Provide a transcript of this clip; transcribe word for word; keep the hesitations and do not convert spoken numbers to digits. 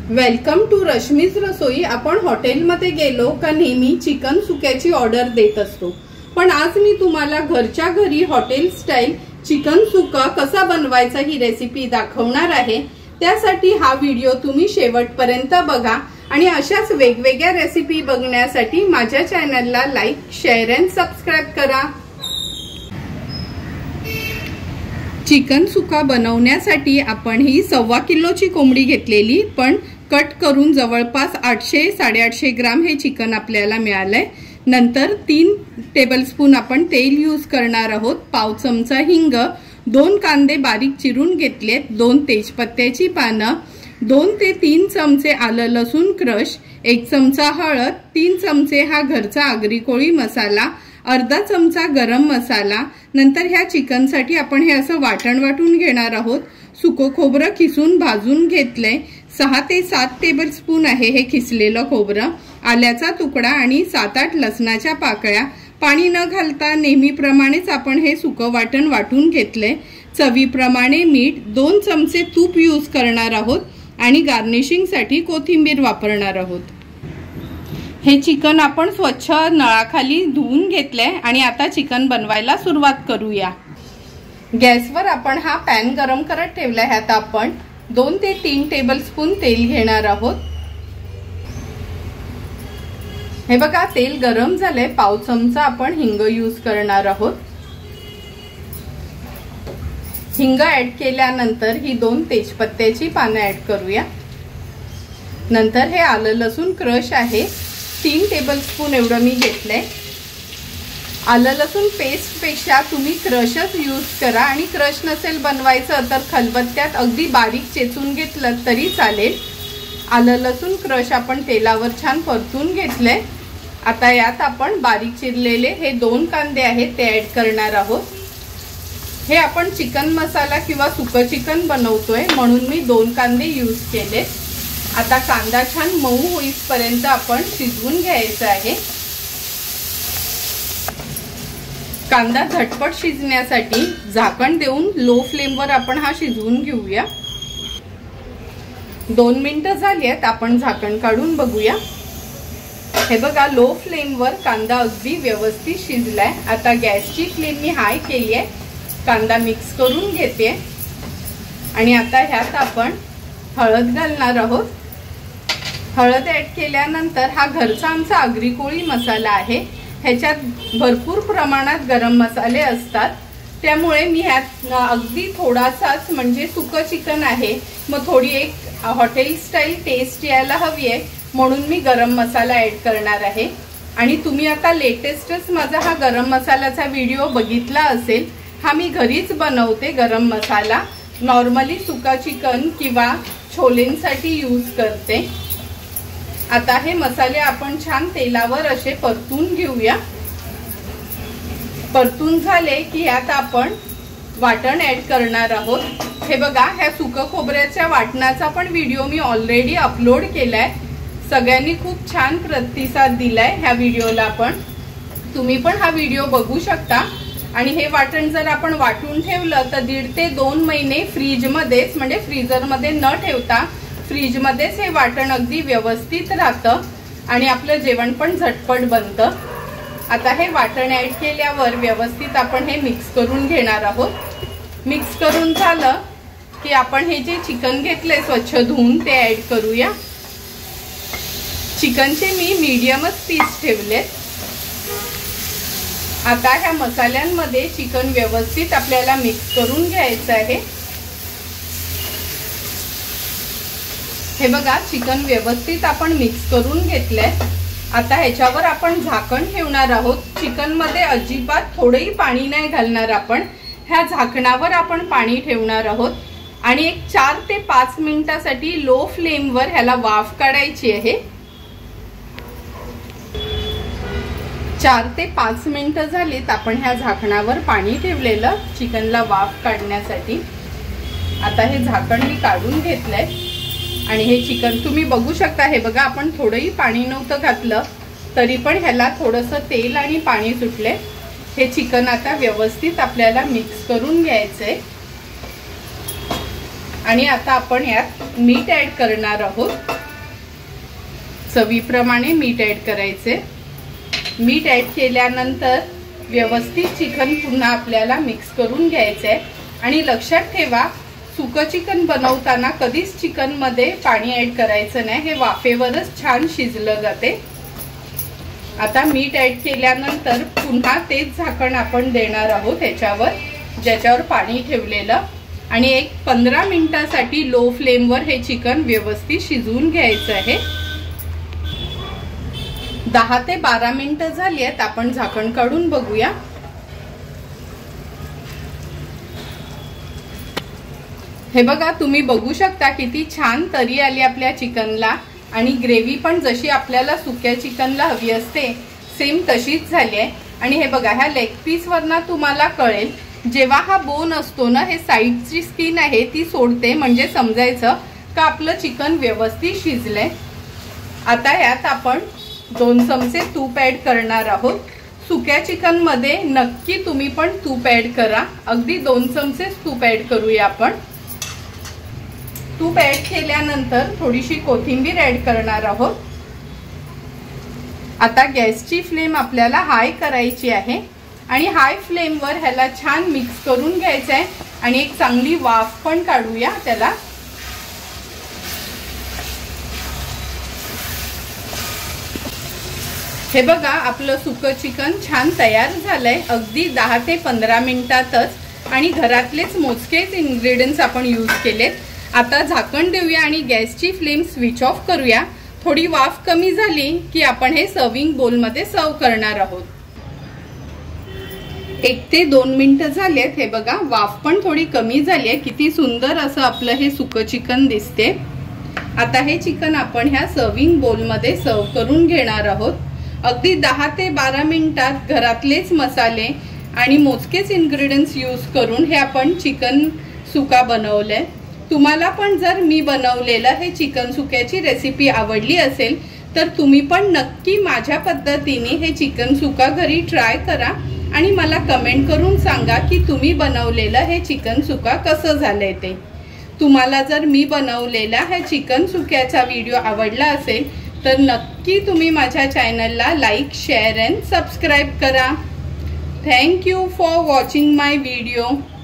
Welcome to Rashmi's रसोई। आपण हॉटेलमध्ये गेलो का नेहमी चिकन सुक्याची ऑर्डर देत असतो, पण आज मी तुम्हाला घरच्या घरी हॉटेल स्टाईल चिकन सुका कसा बनवायचा ही रेसिपी दाखवणार आहे। त्यासाठी हा व्हिडिओ तुम्ही शेवटपर्यंत बघा आणि अशाच वेगवेगळ्या रेसिपी बघण्यासाठी माझ्या चॅनलला लाईक, शेअर अँड सबस्क्राइब करा। चिकन सुका बनवण्यासाठी आपण ही सव्वा किलोची कोंबडी घेतलेली, पण कट करून जवळपास आठशे साडेआठशे ग्राम हे चिकन आपल्याला मिळालंय। नंतर तीन टेबलस्पून आपण तेल यूज करणार आहोत, पाव चमचा हिंग, दोन कांदे बारीक चिरून घेतलेत, दोन तेजपत्त्याची पानं, दोन ते तीन चमचे आलं लसूण क्रश, एक चमचा हळद, तीन चमचे हा घरचा आगरी कोळी मसाला, अर्धा चमचा गरम मसाला। नंतर ह्या चिकन साठी आपण हे असं वाटण वाटून घेणार आहोत। सुको खोबरं किसून भाजून घेतलंय, सहा ते सात टेबलस्पून आहे हे किसलेलं खोबरं, आल्याचा तुकडा आणि सात आठ लसणाच्या पाकळ्या। पाणी न घालता नेहमीप्रमाणेच आपण हे सुकं वाटण वाटून घेतलंय। चवीप्रमाणे मीठ, दोन चमचे तूप यूज करणार आहोत आणि गार्निशिंग साठी कोथिंबीर वापरणार आहोत। हे चिकन आपण स्वच्छ नळाखाली धुवून घेतलंय आणि आता चिकन बनवायला सुरुवात करूया। गॅसवर आपण हा पॅन गरम करत ठेवलाय, ह्यात आपण दोन ते तीन टेबलस्पून तेल घेणार आहोत। हे बघा तेल गरम झालंय, पाव चमचा आपण हिंग यूज करणार आहोत। हिंग ऍड केल्यानंतर ही दोन तेजपत्त्याची पानं ऍड करूया। नंतर हे आलं लसूण क्रश आहे, तीन टेबलस्पून एवढं मी घेतलंय। आलं लसूण पेस्ट पेक्षा तुम्ही क्रशच यूज करा आणि क्रश नसेल बनवायचं तर खलबत्त्यात अगदी बारीक चेचून घेतलं तरी चालेल। आलं लसूण क्रश आपण तेलावर छान परतून घेतलंय। आता यात आपण बारीक चिरलेले हे दोन कांदे आहेत ते ऍड करणार आहोत। हे आपण चिकन मसाला किंवा सुकं चिकन बनवतोय म्हणून मी दोन कांदे यूज केले। आता कांदा छान मऊ होईपर्यंत आपण शिजवून घ्यायचा आहे। कांदा झटपट शिजण्यासाठी झाकण देऊन लो फ्लेमवर आपण हा शिजवून घेऊया। दोन मिनिटं झाली आहेत, आपण झाकण काढून बघूया। हे बघा लो फ्लेमवर कांदा अगदी व्यवस्थित शिजलाय। आता गॅसची फ्लेम मी हाय केली आहे, कांदा मिक्स करून घेते आणि आता ह्यात आपण हळद घालणार आहोत। हळद ऍड केल्यानंतर हा घरचा आमचा आगरी कोळी मसाला आहे, ह्याच्यात भरपूर प्रमाणात गरम मसाले असतात, त्यामुळे मी ह्यात अगदी थोडासाच, म्हणजे सुकं चिकन आहे मग थोडी एक हॉटेल स्टाईल टेस्ट यायला हवी आहे म्हणून मी गरम मसाला ऍड करणार आहे। आणि तुम्ही आता लेटेस्टच माझा हा गरम मसाल्याचा व्हिडिओ बघितला असेल, हा मी घरीच बनवते गरम मसाला, नॉर्मली सुका चिकन किंवा छोलेंसाठी यूज करते। आता हे मसाले आपण छान तेलावर असे परतून घेऊया। परतून झाले की यात आपण वाटण ऍड करणार आहोत। हे बघा ह्या सुकं खोबऱ्याच्या वाटणाचा पण व्हिडिओ मी ऑलरेडी अपलोड केलाय, सगळ्यांनी खूप छान प्रतिसाद दिलाय ह्या व्हिडिओला, पण तुम्ही पण हा व्हिडिओ बघू शकता। आणि हे वाटण जर आपण वाटून ठेवलं तर दीड ते दोन महिने फ्रीज मध्येच, म्हणजे फ्रीजर मध्ये न ठेवता फ्रीज मध्येच हे वाटण अगदी व्यवस्थित राहतं आणि आपलं जेवण पण झटपट बनतं। आता हे वाटण ऍड केल्यावर व्यवस्थित आपण हे मिक्स करून घेणार आहोत। मिक्स करून झालं की आपण हे जे चिकन घेतले स्वच्छ धुवून ते ऍड करूया। चिकनचे मी मीडियमच पीस ठेवले। आता ह्या मसाल्यांमध्ये चिकन व्यवस्थित आपल्याला मिक्स करून घ्यायचं आहे। हे बघा चिकन व्यवस्थित आपण मिक्स करून घेतलंय। आता ह्याच्यावर आपण झाकण ठेवणार आहोत। चिकन मध्ये अजिबात थोडंही पाणी नाही घालणार आपण, ह्या झाकणावर आपण पाणी ठेवणार आहोत आणि एक चार ते पाच मिनिटासाठी लो फ्लेमवर ह्याला वाफ काढायची आहे। चार ते पाच मिनिटं झालीत, आपण ह्या झाकणावर पाणी ठेवलेलं चिकनला वाफ काढण्यासाठी। आता हे झाकण मी काढून घेतलंय आणि हे चिकन तुम्ही बघू शकता। हे बघा आपण थोडंही पाणी नव्हतं घातलं तरी पण ह्याला थोडंसं तेल आणि पाणी सुटले। हे चिकन आता व्यवस्थित आपल्याला मिक्स करून घ्यायचंय आणि आता आपण यात मीठ ऍड करणार आहोत। चवीप्रमाणे मीठ ॲड करायचे। मीठ ॲड केल्यानंतर व्यवस्थित चिकन पुन्हा आपल्याला मिक्स करून घ्यायचं आहे। आणि लक्षात ठेवा, सुकं चिकन बनवताना कधीच चिकन मध्ये पाणी ॲड करायचं नाही, हे वाफेवरच छान शिजलं जाते। आता मीठ ॲड केल्यानंतर पुन्हा तेच झाकण आपण देणार आहोत त्याच्यावर, ज्याच्यावर पाणी ठेवलेलं, आणि एक पंधरा मिनिटासाठी लो फ्लेमवर हे चिकन व्यवस्थित शिजवून घ्यायचं आहे। दहा ते बारा मिनिटं झाली आहेत, आपण झाकण काढून बघूया। हे बघा, तुम्ही बघू शकता किती छान तरी आली आपल्या चिकनला, आणि ग्रेव्ही पण जशी आपल्याला सुक्या चिकनला हवी असते सेम तशीच झाली आहे। आणि हे बघा, ह्या लेग पीस वरना तुम्हाला कळेल, जेव्हा हा बोन असतो ना, हे साईडची स्किन आहे ती सोडते, म्हणजे समजायचं का आपलं चिकन व्यवस्थित शिजलंय। आता यात आपण दोन चमचे तूप ॲड करणार आहोत। सुक्या चिकन मध्ये नक्की तुम्ही पण तूप ॲड करा, अगदी दोन चमचे तूप ॲड करूया आपण। तूप ॲड केल्यानंतर थोडीशी कोथिंबीर ॲड करणार आहोत। आता गॅसची फ्लेम आपल्याला हाय करायची आहे, आणि हाय फ्लेमवर ह्याला छान मिक्स करून घ्यायचं आहे, आणि एक चांगली वाफ पण काढूया त्याला। हे बघा, आपलं सुकं चिकन छान तयार झालंय, अगदी दहा ते पंधरा मिनिटातच, आणि घरातलेच मोजकेच इन्ग्रेडियंट्स आपण यूज केलेत। आता झाकण देऊया आणि गॅसची फ्लेम स्विच ऑफ करूया। थोडी वाफ कमी झाली की आपण हे सर्विंग बोल मध्ये सर्व करणार आहोत। एक ते दोन मिनिटं झालेत, हे बघा वाफ पण थोडी कमी झाली आहे, किती सुंदर असं आपलं हे सुकं चिकन दिसते। आता हे चिकन आपण ह्या सर्विंग बोल मध्ये सर्व करून घेणार आहोत। अगदी दहा ते बारा मिनिटात घरातलेच मसाले आणि मोजकेच इन्ग्रेडियंट्स यूज करून हे आपण चिकन सुका बनवलंय। तुम्हाला पण जर मी बनवलेलं हे चिकन सुक्याची रेसिपी आवडली असेल तर तुम्ही पण नक्की माझ्या पद्धतीने हे चिकन सुका घरी ट्राय करा, आणि मला कमेंट करून सांगा की तुम्ही बनवलेलं हे चिकन सुका कसं झालंय ते। तुम्हाला जर मी बनवलेला हे चिकन सुक्याचा व्हिडिओ आवडला असेल तर नक्की तुम्ही माझ्या चॅनलला लाईक, शेअर अँड सबस्क्राईब करा। Thank you for watching my video.